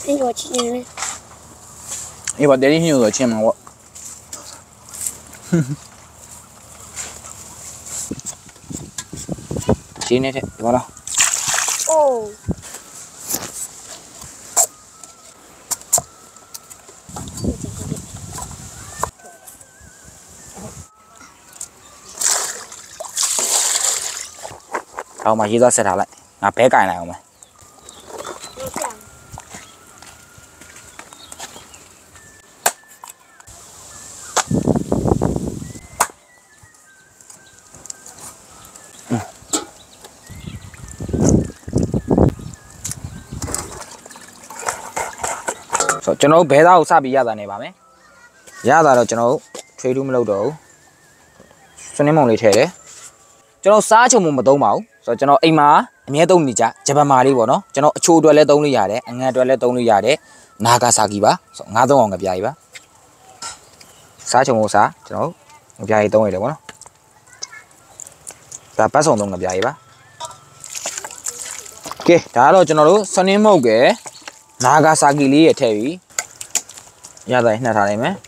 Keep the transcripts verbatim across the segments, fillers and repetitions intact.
听我亲呢。 哎，我带你牛肉亲嘛我。哼哼。亲呢去，完了。 哦。 然后嘛，一道塞下来，拿白干来我们。嗯。ဆိုကျွန်တော်ဘဲသားကိုစပြီးရတာနေပါမယ်။ရတာတော့ကျွန်တော်ထွေးထူးမလုပ်တော့ဘူး။စွန်းနေမုံလေးထည့်တယ်။ကျွန်တော်စားချုံမမသုံးပါဘူး။ဆိုတော့ကျွန်တော်အိမ်မှာအမြဲသုံးနေကြဂျပန်မာလေးပေါ့နော်။ကျွန်တော်အချိုးအတွက်လည်းသုံးလို့ရတယ်။အငတ်အတွက်လည်းသုံးလို့ရတယ်။နာဂါဆာကီပါ။ဆိုငါးသုံးအောင်ငပြားကြီးပါ။စားချုံကိုစားကျွန်တော်ငပြားကြီးသုံးရတယ်ပေါ့နော်။ဒါပတ်စုံသုံးငပြားကြီးပါ။ကဲဒါကတော့ကျွန်တော်တို့စွန်းနေမုံကဲနာဂါဆာကီလေးရထည့်ပြီးရတိုင်းနှက်ထားလိုက်မယ်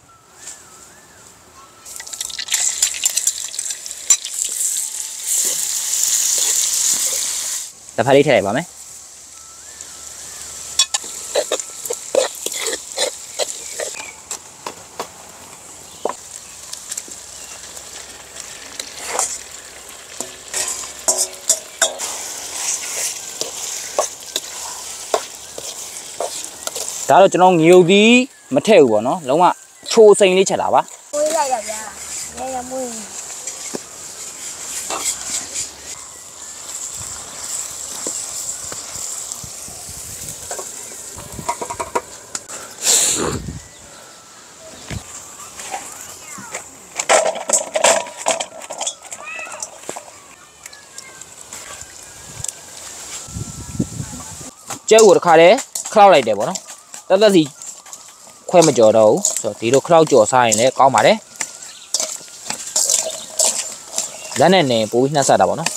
တစ်ဖက်လေးထည့်လိုက်ပါမယ်ဒါတော့ကျွန်တော်ငရုတ်သီးမထည့်ဘူးပေါ့နော်လုံးဝချိုးစိမ်လေးချက်တာပါမွေးလိုက်ရဗျာရရမွေးကျဲကိုတစ်ခါတည်းခောက်လိုက်တယ်ပေါ့နော်တက်တက်စီခွဲမကြော်တော့ဘူးဆိုတော့ဒီလိုခောက်ကြော်စားရင်လည်းကောင်းပါတယ်လက်နဲ့နေပိုးပြီးနှက်ဆက်တာပေါ့နော်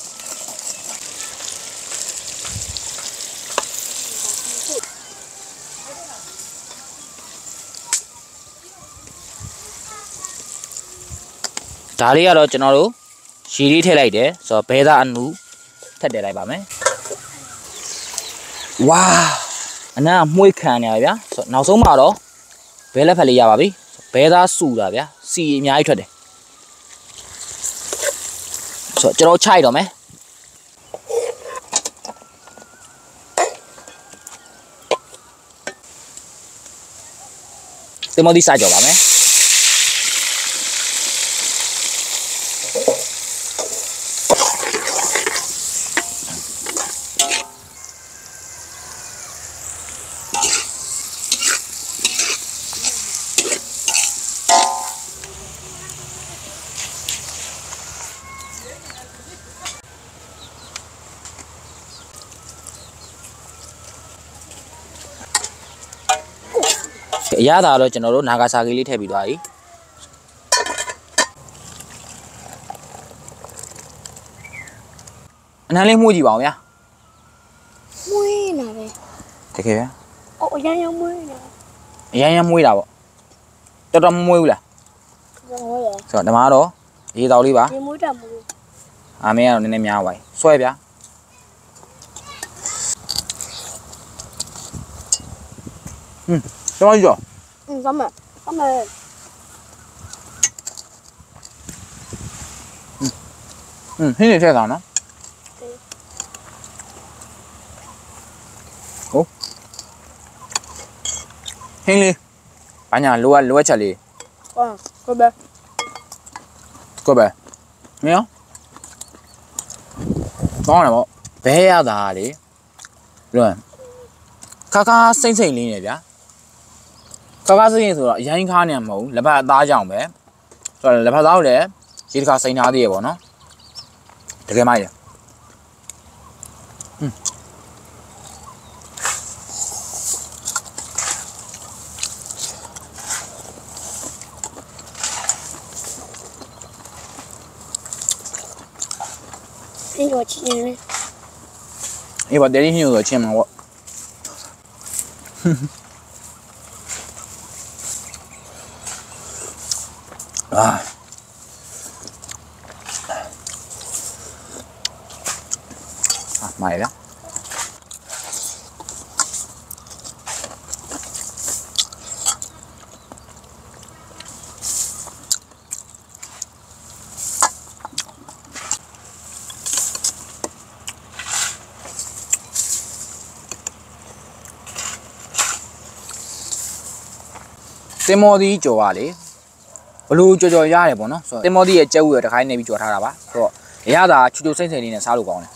ဒါလေးကတော့ကျွန်တော်တို့ရှည်လေးထည့်လိုက်တယ်ဆိုတော့ဘဲသားအနူထည့်တယ်လိုက်ပါမယ်ဝါအနာမှုန့်ခံနေရဗျာဆိုနောက်ဆုံးမှာတော့ဘဲလက်ဖက်လေးရပါပြီဘဲသားစုတာဗျာစီအများကြီးထွက်တယ်ဆိုတော့ကျွန်တော်ချိုက်တော့မယ်တင်မောဒီစားကြပါမယ်အရသာတော့ကျွန်တော်တို့နာဂါဆာကီလေးထည့်ပြီးသွားပြီအနမ်းလေးမှုကြည့်ပါအောင်ဗျာမွေးနာပဲတကယ်ဗျာအော်အရန်ရမွေးနာအရန်ရမွေးတာပေါ့တော်တော်မမွေးဘူးလားမွေးရဆိုတော့ဒီမှာတော့ရေတောက်လေးပါရေမွေးတာမွေးအာမင်းကတော့နည်းနည်းများပါပြီဆွဲဗျာဟွန်းတော်ကြည့်嗯，咱们，咱们。 嗯嗯，现在在哪呢？ 对。 哦。现在，把伢撸啊撸啊起来。 嗯，过来。 过来。没有。当然不，白鸭子哩，对。卡卡生生哩呢，ဗျာ。ကာကာစရင်ဆိုတော့အရင်ခါနေမှာမဟုတ်လက်ဖက်အသားကြောင်ပဲဆိုတော့လက်ဖက်သားကိုလည်းရေတစ်ခါစိန်ထားသေးရပေါ့နော်တကယ်မိုက်တယ်听我亲呢အေးပါတဲလေးညို့ဆိုချင်းမှာပေါ့啊，啊，买了。တင်မော်သီးကြော်ပါလေဘလို့ကြော်ကြော်ရတယ်ပေါ့နော်ဆိုတော့တင်မော်သီးရဲ့ကြက်ဥရတခိုင်းနေပြီးကြော်ထားတာပါဆိုတော့အရသာချူချူစိမ့်စိမ့်လေးနဲ့စားလို့ကောင်းတယ်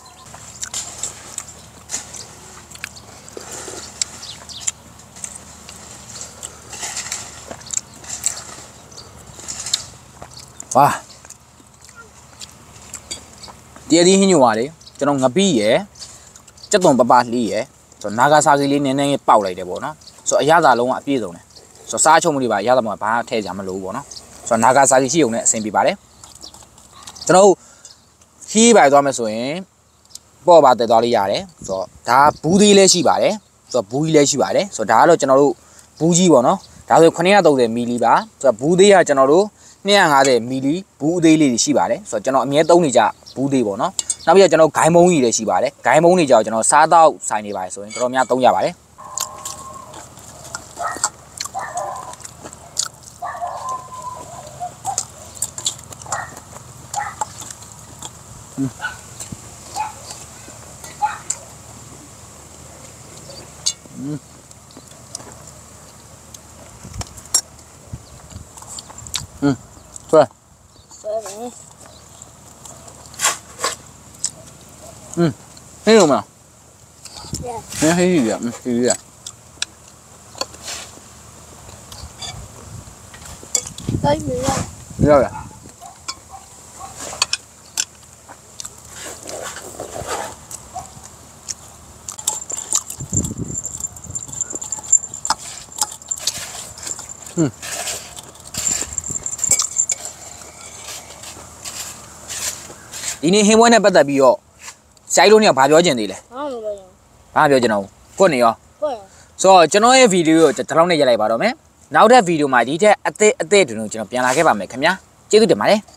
ဝါဒီအသီးဟင်းညိုပါလေကျွန်တော်ငပိရယ်ကြက်သွန်ပပလှီးရယ်ဆိုတော့နာဂါစာကီလေးနည်းနည်းပေါက်လိုက်တယ်ပေါ့နော်ဆိုတော့အရသာလုံးကအပြည့်စုံတယ်ဆိုတော့စားချုံမှုတွေပါရတာမှဘာထည့်ကြမလို့ပေါ့နော်ဆိုတော့နာဂါစာကီရှိုံနဲ့အဆင်ပြေပါတယ်ကျွန်တော်ခီးပိုင်သွားမယ်ဆိုရင်ပေါ့ပါတက်သွားလေးရတယ်ဆိုတော့ဒါဘူးသေးလည်းရှိပါတယ်ဆိုတော့ဘူးကြီးလည်းရှိပါတယ်ဆိုတော့ဒါကတော့ကျွန်တော်တို့ဘူးကြီးပေါ့နော်ဒါဆိုnine hundred thirtyမီလီပါဆိုတော့ဘူးသေးကကျွန်တော်တို့two hundred fiftyမီလီဘူးအသေးလေးတွေရှိပါတယ်ဆိုတော့ကျွန်တော်အမြဲသုံးနေကြဘူးသေးပေါ့နော်နောက်ပြီးတော့ကျွန်တော်ဂိုင်းမုံကြီးတွေရှိပါတယ်ဂိုင်းမုံတွေကြောင့်ကျွန်တော်စားတော့ဆိုင်နေပါတယ်ဆိုရင်တော်တော်များသုံးရပါတယ်嗯，嗯，嗯，对，嗯，黑有没有？没黑鱼啊，嗯，黑鱼啊。 黑鱼啊。 要的。嗯，ဒီနေ့ဟင်းပွဲနဲ့ပတ်သက်ပြီးတော့ဆိုင်လို့เนี่ยဘာပြောချင်သေးလဲဘာမှမပြောချင်ဘာပြောချင်တော့ကိုနေရောဘူးဟုတ်ဆိုတော့ကျွန်တော်ရဲ့ဗီဒီယိုကိုဒီလောက်နဲ့ရက်လိုက်ပါတော့မယ်နောက်တဲ့ဗီဒီယိုမှာဒီထက်အသစ်အသစ်တွေကျွန်တော်ပြန်လာခဲ့ပါမယ်ခင်ဗျာကျေးဇူးတင်ပါတယ်